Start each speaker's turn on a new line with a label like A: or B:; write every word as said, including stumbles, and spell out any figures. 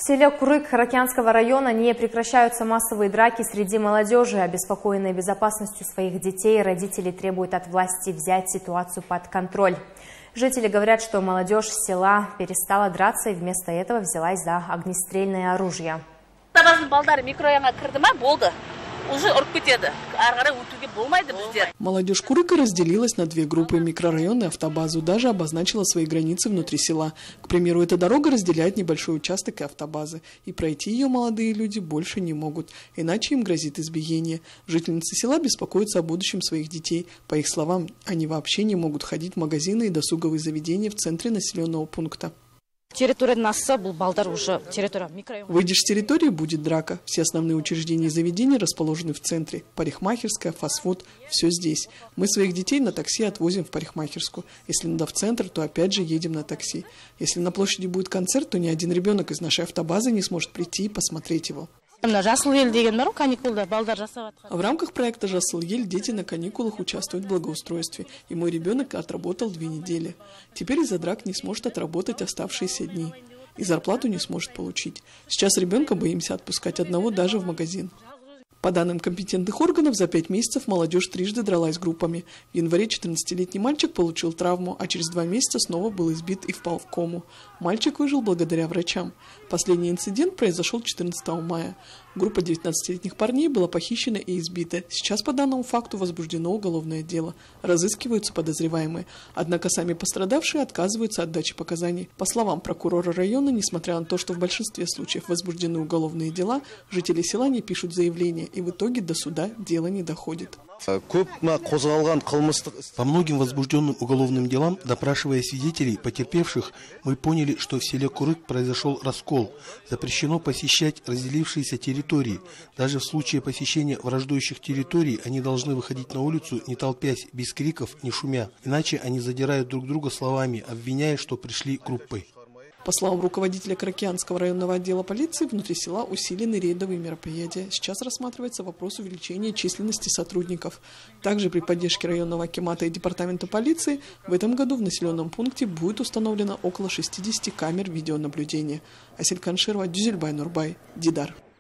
A: В селе Курык Ракянского района не прекращаются массовые драки среди молодежи. Обеспокоенные безопасностью своих детей, родители требуют от власти взять ситуацию под контроль. Жители говорят, что молодежь села перестала драться и вместо этого взялась за огнестрельное оружие.
B: Молодежь Курыка разделилась на две группы: микрорайоны и автобазу. Даже обозначила свои границы внутри села. К примеру, эта дорога разделяет небольшой участок и автобазы. И пройти ее молодые люди больше не могут, иначе им грозит избиение. Жительницы села беспокоятся о будущем своих детей. По их словам, они вообще не могут ходить в магазины и досуговые заведения в центре населенного пункта. Выйдешь с территории — будет драка. Все основные учреждения и заведения расположены в центре. Парикмахерская, фастфуд – все здесь. Мы своих детей на такси отвозим в парикмахерскую. Если надо в центр, то опять же едем на такси. Если на площади будет концерт, то ни один ребенок из нашей автобазы не сможет прийти и посмотреть его. В рамках проекта «Жасыл ель» дети на каникулах участвуют в благоустройстве, и мой ребенок отработал две недели. Теперь из-за драк не сможет отработать оставшиеся дни, и зарплату не сможет получить. Сейчас ребенка боимся отпускать одного даже в магазин. По данным компетентных органов, за пять месяцев молодежь трижды дралась группами. В январе четырнадцатилетний мальчик получил травму, а через два месяца снова был избит и впал в кому. Мальчик выжил благодаря врачам. Последний инцидент произошел четырнадцатого мая. Группа девятнадцатилетних парней была похищена и избита. Сейчас по данному факту возбуждено уголовное дело. Разыскиваются подозреваемые. Однако сами пострадавшие отказываются от дачи показаний. По словам прокурора района, несмотря на то, что в большинстве случаев возбуждены уголовные дела, жители села не пишут заявления, и в итоге до суда дело не доходит.
C: По многим возбужденным уголовным делам, допрашивая свидетелей, потерпевших, мы поняли, что в селе Курык произошел раскол. Запрещено посещать разделившиеся территории. Даже в случае посещения враждующих территорий они должны выходить на улицу, не толпясь, без криков, не шумя. Иначе они задирают друг друга словами, обвиняя, что пришли группой.
B: По словам руководителя Кракянского районного отдела полиции, внутри села усилены рейдовые мероприятия. Сейчас рассматривается вопрос увеличения численности сотрудников. Также при поддержке районного акимата и департамента полиции в этом году в населенном пункте будет установлено около шестидесяти камер видеонаблюдения. Асель Канширова, Дюзельбай Нурбай, Дидар.